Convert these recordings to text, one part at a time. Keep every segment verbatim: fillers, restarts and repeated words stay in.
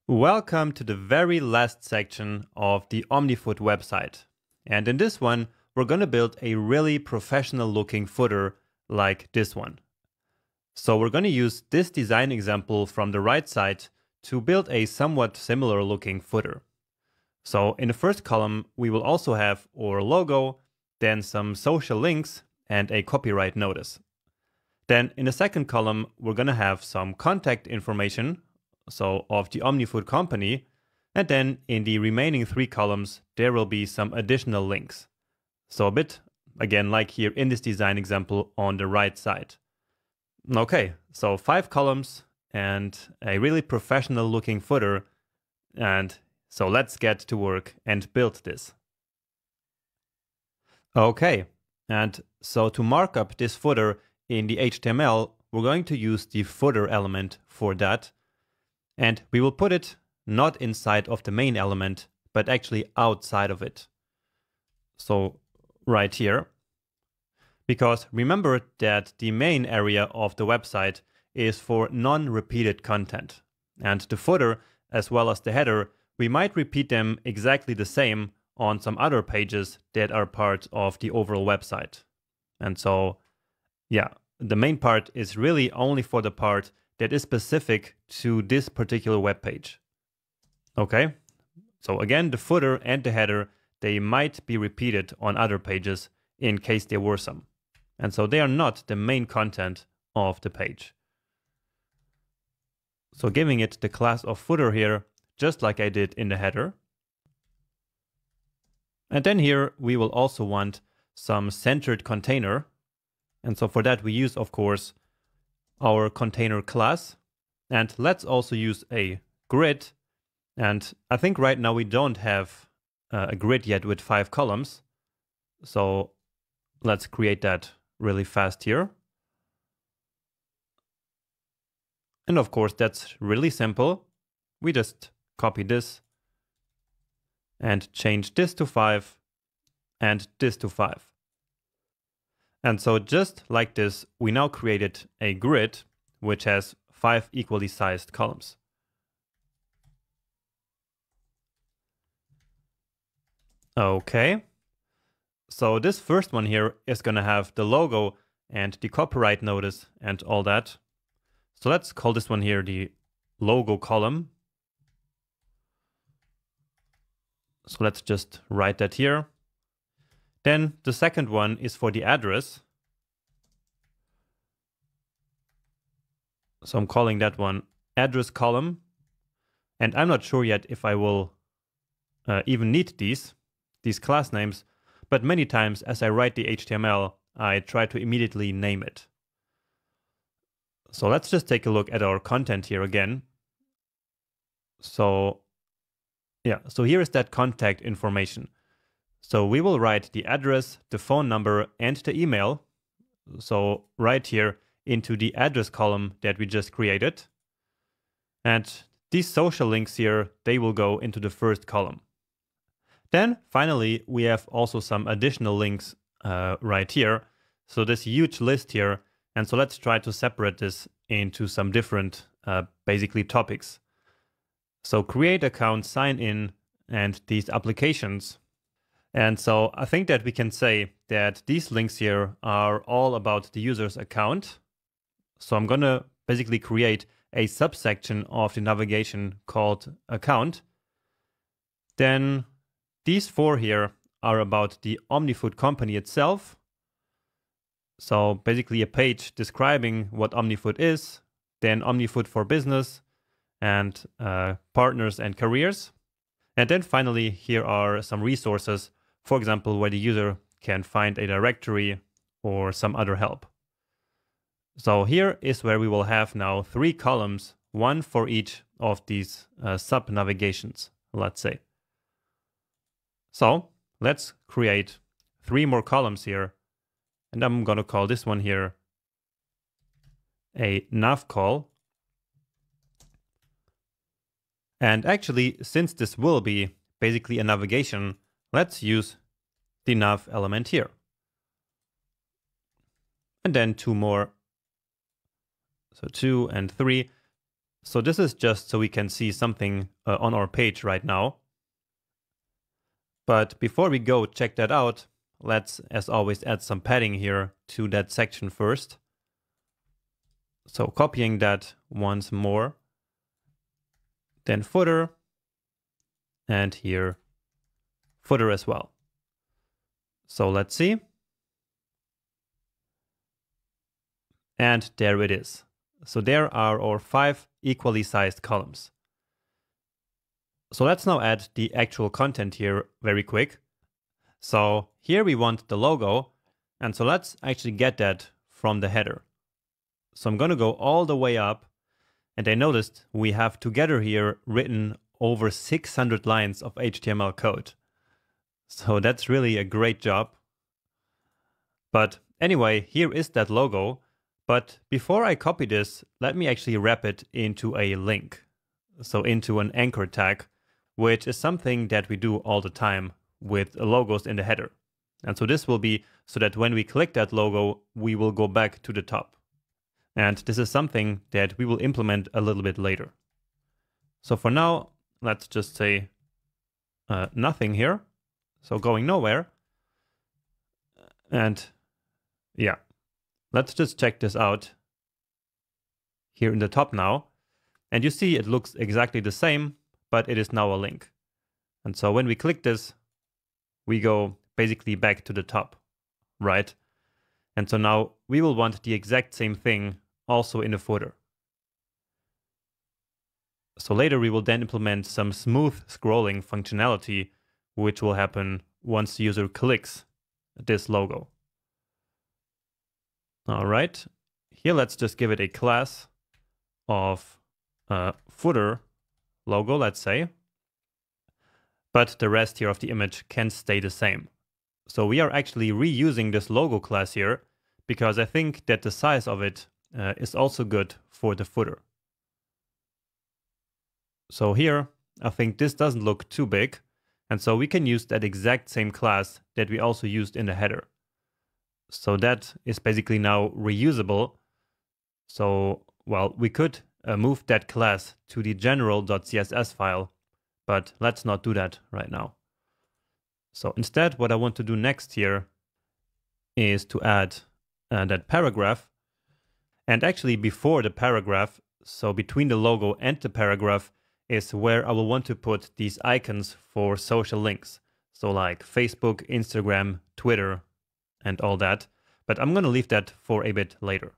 Welcome to the very last section of the OmniFoot website. And in this one, we're going to build a really professional looking footer like this one. So we're going to use this design example from the right side to build a somewhat similar looking footer. So in the first column, we will also have our logo, then some social links and a copyright notice. Then in the second column, we're going to have some contact information, so of the OmniFoot company, and then in the remaining three columns, there will be some additional links. So a bit, again, like here in this design example on the right side. Okay, so five columns and a really professional looking footer. And so let's get to work and build this. Okay, and so to mark up this footer in the H T M L, we're going to use the footer element for that. And we will put it not inside of the main element, but actually outside of it. So right here. Because remember that the main area of the website is for non-repeated content. And the footer, as well as the header, we might repeat them exactly the same on some other pages that are part of the overall website. And so, yeah, the main part is really only for the part that is specific to this particular web page. Okay, so again, the footer and the header, they might be repeated on other pages in case there were some. And so they are not the main content of the page. So giving it the class of footer here, just like I did in the header. And then here we will also want some centered container. And so for that we use, of course, our container class. And let's also use a grid. And I think right now we don't have uh, a grid yet with five columns. So let's create that really fast here. And of course, that's really simple. We just copy this and change this to five and this to five. And so just like this, we now created a grid which has five equally sized columns. Okay. So this first one here is going to have the logo and the copyright notice and all that. So let's call this one here the logo column. So let's just write that here. Then the second one is for the address. So I'm calling that one address column. And I'm not sure yet if I will uh, even need these, these class names. But many times as I write the H T M L, I try to immediately name it. So let's just take a look at our content here again. So yeah, so here is that contact information. So we will write the address, the phone number, and the email. So right here into the address column that we just created. And these social links here, they will go into the first column. Then finally, we have also some additional links uh, right here. So this huge list here. And so let's try to separate this into some different, uh, basically topics. So create account, sign in, and these applications. And so I think that we can say that these links here are all about the user's account. So I'm going to basically create a subsection of the navigation called account. Then these four here are about the OmniFoot company itself. So basically a page describing what OmniFoot is, then OmniFoot for business and uh, partners and careers. And then finally, here are some resources, for example, where the user can find a directory or some other help. So here is where we will have now three columns, one for each of these uh, sub-navigations, let's say. So let's create three more columns here. And I'm going to call this one here a nav call. And actually, since this will be basically a navigation, let's use the nav element here. And then two more. So two and three. So this is just so we can see something uh, on our page right now. But before we go check that out, let's, as always, add some padding here to that section first. So copying that once more, then footer, and here footer as well. So let's see. And there it is. So there are our five equally sized columns. So let's now add the actual content here very quick. So here we want the logo, and so let's actually get that from the header. So I'm going to go all the way up, and I noticed we have together here written over six hundred lines of H T M L code. So that's really a great job. But anyway, here is that logo. But before I copy this, let me actually wrap it into a link. So into an anchor tag, which is something that we do all the time with logos in the header. And so this will be so that when we click that logo, we will go back to the top. And this is something that we will implement a little bit later. So for now, let's just say uh, nothing here. So going nowhere. And yeah, let's just check this out here in the top now. And you see it looks exactly the same, but it is now a link. And so when we click this, we go basically back to the top, right? And so now we will want the exact same thing also in the footer. So later we will then implement some smooth scrolling functionality, which will happen once the user clicks this logo. All right, here let's just give it a class of uh, footer logo, let's say. But the rest here of the image can stay the same. So we are actually reusing this logo class here because I think that the size of it uh, is also good for the footer. So here, I think this doesn't look too big. And so we can use that exact same class that we also used in the header. So that is basically now reusable. So, well, we could uh, move that class to the general.css file, but let's not do that right now. So instead, what I want to do next here is to add uh, that paragraph. And actually before the paragraph, so between the logo and the paragraph, is where I will want to put these icons for social links. So like Facebook, Instagram, Twitter, and all that. But I'm going to leave that for a bit later.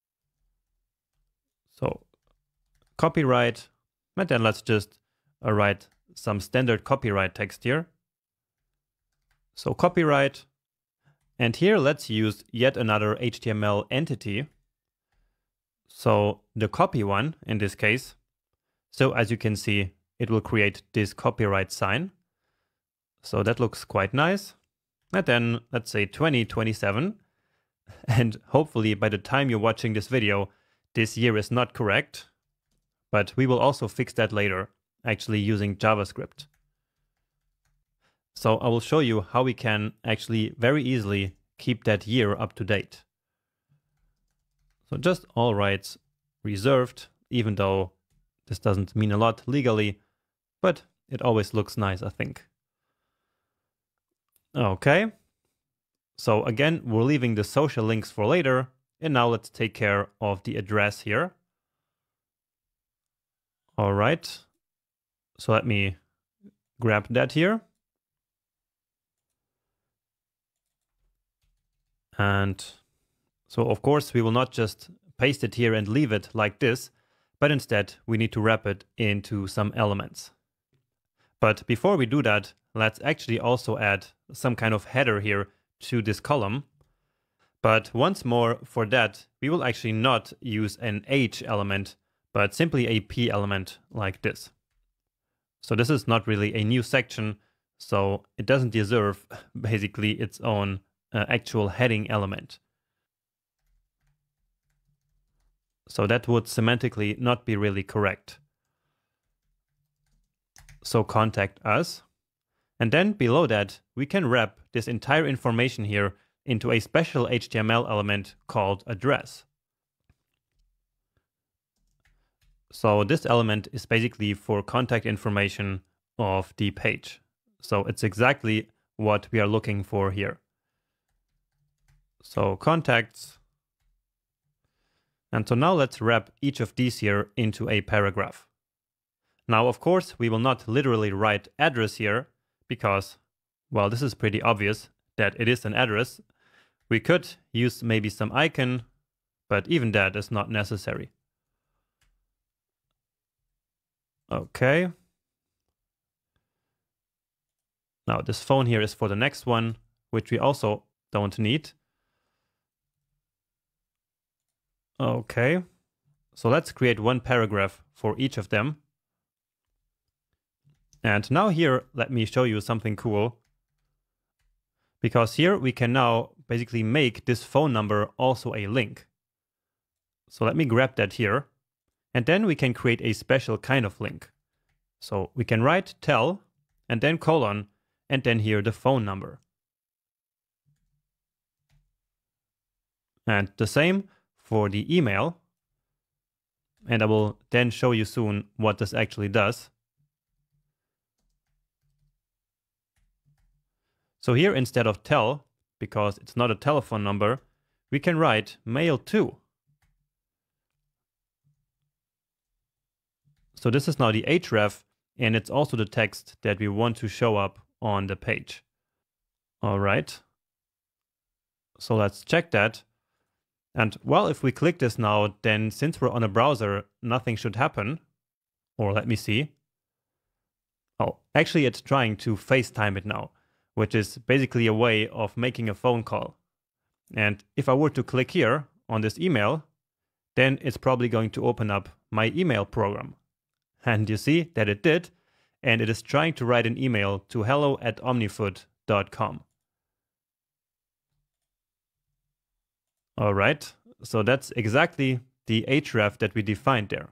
So copyright, and then let's just uh, write some standard copyright text here. So copyright, and here let's use yet another H T M L entity. So the copy one in this case. So as you can see, it will create this copyright sign. So that looks quite nice. And then let's say twenty twenty-seven. And hopefully by the time you're watching this video, this year is not correct. But we will also fix that later, actually using JavaScript. So I will show you how we can actually very easily keep that year up to date. So just all rights reserved, even though this doesn't mean a lot legally, but it always looks nice, I think. Okay. So again, we're leaving the social links for later. And now let's take care of the address here. All right. So let me grab that here. And so of course we will not just paste it here and leave it like this, but instead we need to wrap it into some elements. But before we do that, let's actually also add some kind of header here to this column. But once more, for that, we will actually not use an H element, but simply a P element like this. So this is not really a new section, so it doesn't deserve basically its own uh, actual heading element. So that would semantically not be really correct. So contact us. And then below that, we can wrap this entire information here into a special H T M L element called address. So this element is basically for contact information of the page. So it's exactly what we are looking for here. So contacts. And so now let's wrap each of these here into a paragraph. Now, of course, we will not literally write address here because, well, this is pretty obvious that it is an address. We could use maybe some icon, but even that is not necessary. Okay. Now this phone here is for the next one, which we also don't need. Okay. So let's create one paragraph for each of them. And now here, let me show you something cool. Because here we can now basically make this phone number also a link. So let me grab that here. And then we can create a special kind of link. So we can write tell and then colon and then here the phone number. And the same for the email. And I will then show you soon what this actually does. So here instead of tell, because it's not a telephone number, we can write mail to. So this is now the href, and it's also the text that we want to show up on the page. All right. So let's check that. And well, if we click this now, then since we're on a browser, nothing should happen. Or let me see. Oh, actually it's trying to FaceTime it now, which is basically a way of making a phone call. And if I were to click here on this email, then it's probably going to open up my email program. And you see that it did, and it is trying to write an email to hello at omnifood dot com. All right, so that's exactly the href that we defined there.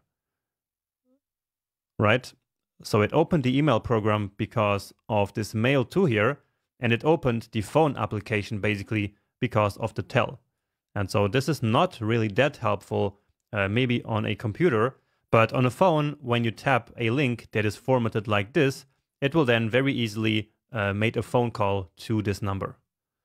Right? So it opened the email program because of this mail to here, and it opened the phone application basically because of the tell. And so this is not really that helpful, uh, maybe on a computer, but on a phone, when you tap a link that is formatted like this, it will then very easily uh, make a phone call to this number.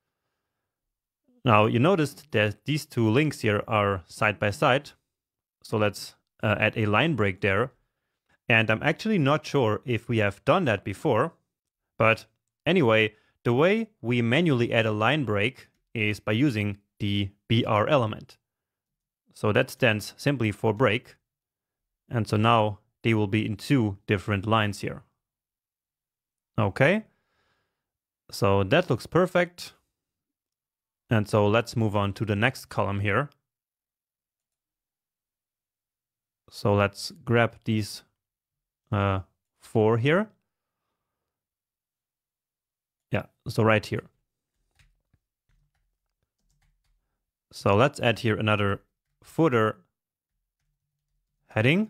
Now you noticed that these two links here are side by side. So let's uh, add a line break there. And I'm actually not sure if we have done that before, but anyway, the way we manually add a line break is by using the B R element. So that stands simply for break. And so now they will be in two different lines here. Okay, so that looks perfect. And so let's move on to the next column here. So let's grab these uh, four here. Yeah, so right here. So let's add here another footer heading.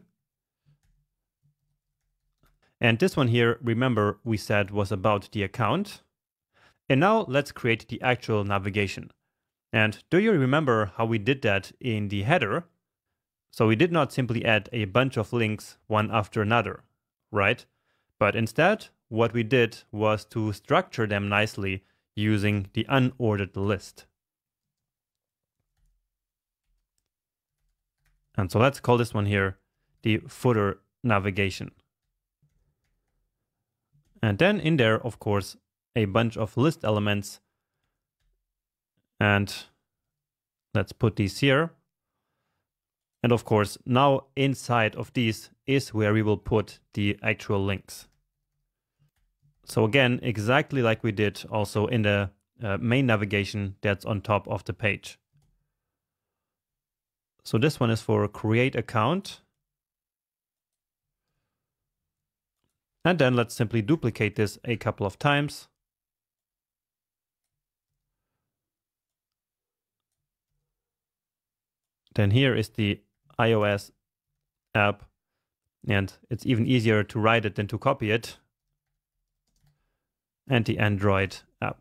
And this one here, remember, we said was about the account. And now let's create the actual navigation. And do you remember how we did that in the header? So we did not simply add a bunch of links one after another, right? But instead, what we did was to structure them nicely using the unordered list. And so let's call this one here the footer navigation. And then in there, of course, a bunch of list elements. And let's put these here. And of course, now inside of these is where we will put the actual links. So again, exactly like we did also in the uh, main navigation that's on top of the page. So this one is for create account. And then let's simply duplicate this a couple of times. Then here is the iOS app, and it's even easier to write it than to copy it. And the Android app.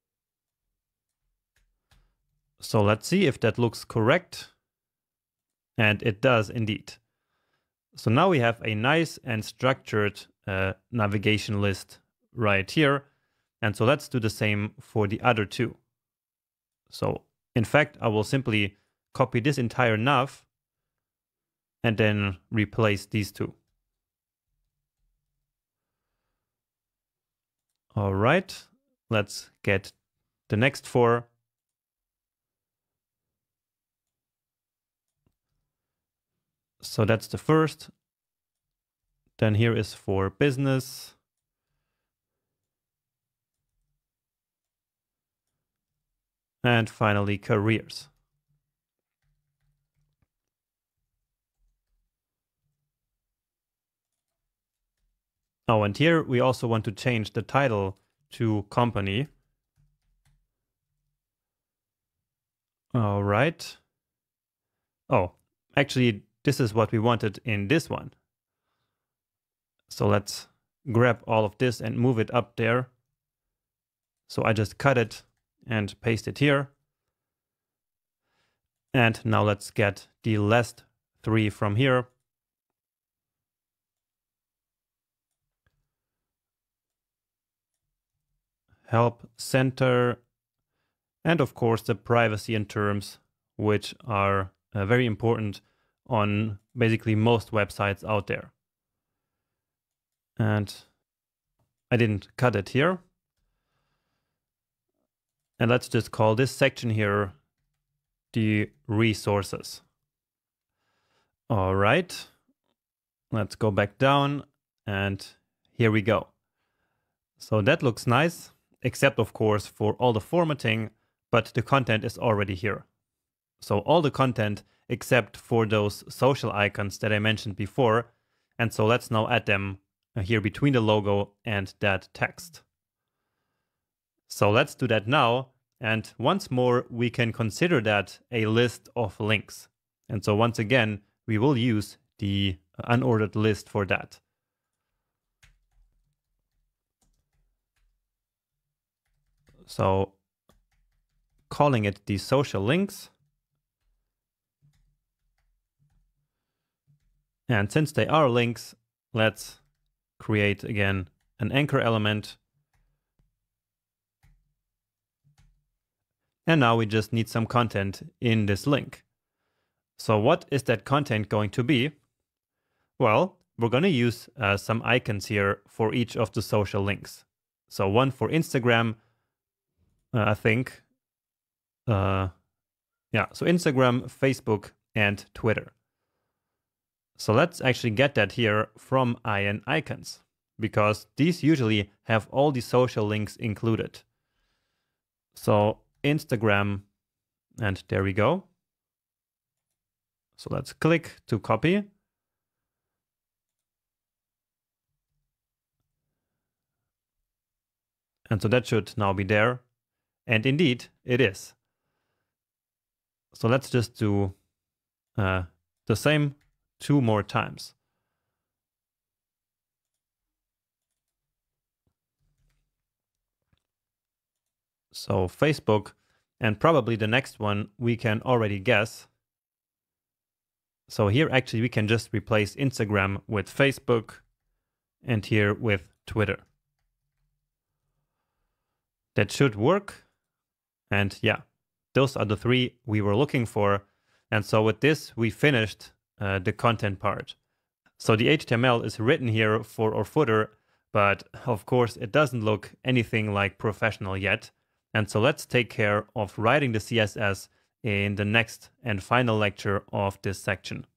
So let's see if that looks correct. And it does indeed. So now we have a nice and structured uh, navigation list right here. And so let's do the same for the other two. So in fact, I will simply copy this entire nav and then replace these two. All right, let's get the next four. So that's the first. Then here is for business. And finally, careers. Oh, and here we also want to change the title to company. All right. Oh, actually, this is what we wanted in this one. So let's grab all of this and move it up there. So I just cut it and paste it here. And now let's get the last three from here. Help center, and of course the privacy and terms, which are uh, very important on basically most websites out there. And I didn't cut it here. And let's just call this section here the resources. All right, let's go back down, and here we go. So that looks nice, except of course for all the formatting, but the content is already here. So all the content except for those social icons that I mentioned before. And so let's now add them here between the logo and that text. So let's do that now. And once more, we can consider that a list of links. And so once again, we will use the unordered list for that. So calling it the social links. And since they are links, let's create again an anchor element. And now we just need some content in this link. So what is that content going to be? Well, we're going to use uh, some icons here for each of the social links. So one for Instagram, uh, I think. Uh, yeah, so Instagram, Facebook, and Twitter. So let's actually get that here from I N icons, because these usually have all the social links included. So Instagram, and there we go. So let's click to copy. And so that should now be there. And indeed, it is. So let's just do uh, the same two more times. So Facebook, and probably the next one we can already guess. So here actually we can just replace Instagram with Facebook, and here with Twitter. That should work. And yeah, those are the three we were looking for. And so with this, we finished uh, the content part. So the H T M L is written here for our footer, but of course it doesn't look anything like professional yet. And so let's take care of writing the C S S in the next and final lecture of this section.